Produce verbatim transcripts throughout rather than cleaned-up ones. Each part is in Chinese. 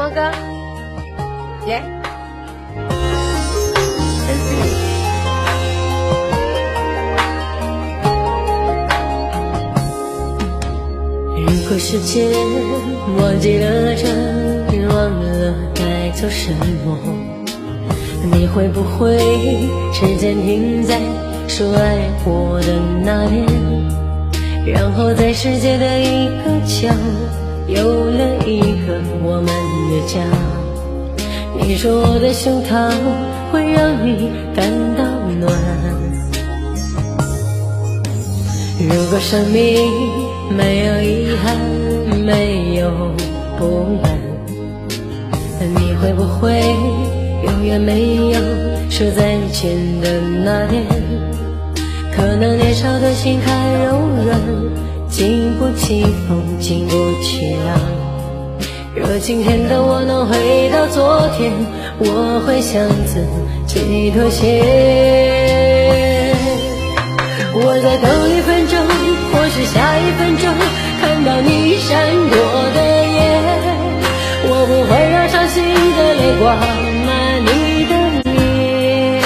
么歌？耶！ 如果时间忘记了这，忘了该做什么，你会不会时间停在说爱我的那年，然后在世界的一个角有了一个我们的家。你说我的胸膛会让你感到暖，如果生命没有遗憾，没有波澜，你会不会永远没有说再见的那天？可能年少的心太柔软，经不起风，经不起浪。若今天的我能回到昨天，我会向自己妥协。我再等一分钟，或许下一分钟看到你闪过的眼，我不会让伤心的泪挂满你的脸。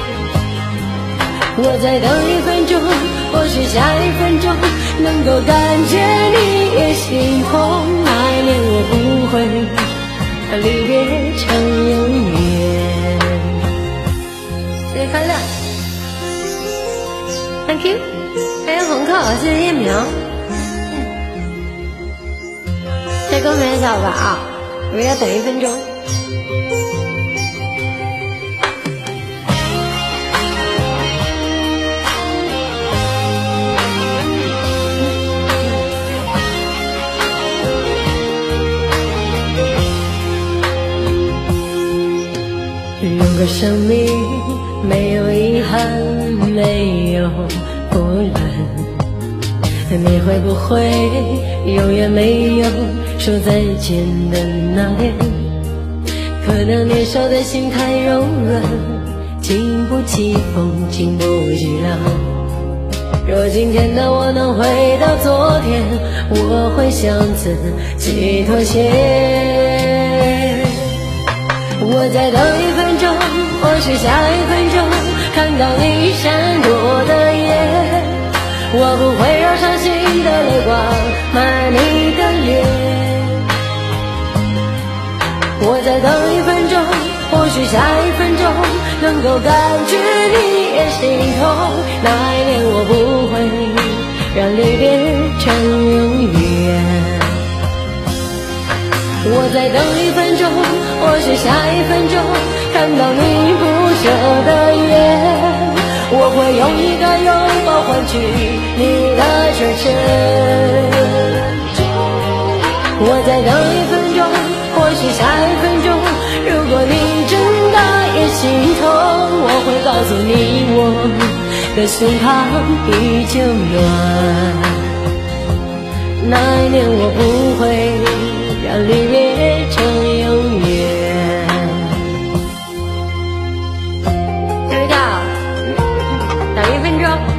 我再等一分钟，或许下一分钟能够感觉你也心痛，那一年我不会让离别成永远。 生日快乐 ，Thank you， 还有红口，谢谢叶明。这歌没找吧？我要等一分钟。 如果生命没有遗憾，没有波澜，你会不会永远没有说再见的那天？可能年少的心太柔软，经不起风，经不起浪。若今天的我能回到昨天，我会向自己妥协。我再等一分钟，或许下一分钟看到你闪过的眼，我不会让伤心的泪挂满你的脸。我再等一分钟，或许下一分钟能够感觉你也心痛，那一年我不会让离别成永远。我再等一分钟，或许下一分钟看到你不舍的眼，我会用一个拥抱换取你的转身。我再等一分钟，或许下一分钟，如果你真的也心痛，我会告诉你我的胸膛依旧暖，那一年我不会让离别成永远。 等一下，等一分钟。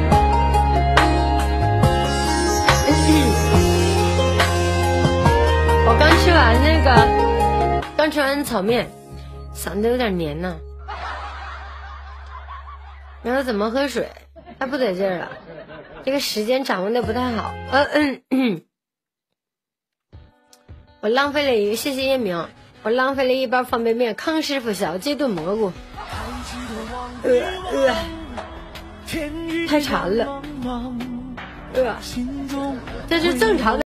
我刚吃完那个，刚吃完炒面，嗓子有点黏呢。然后怎么喝水？还不得劲儿了，这个时间掌握的不太好。呃嗯嗯。我浪费了一个，谢谢叶明，我浪费了一包方便面，康师傅小鸡炖蘑菇，呃呃，太馋了，呃，这是正常的。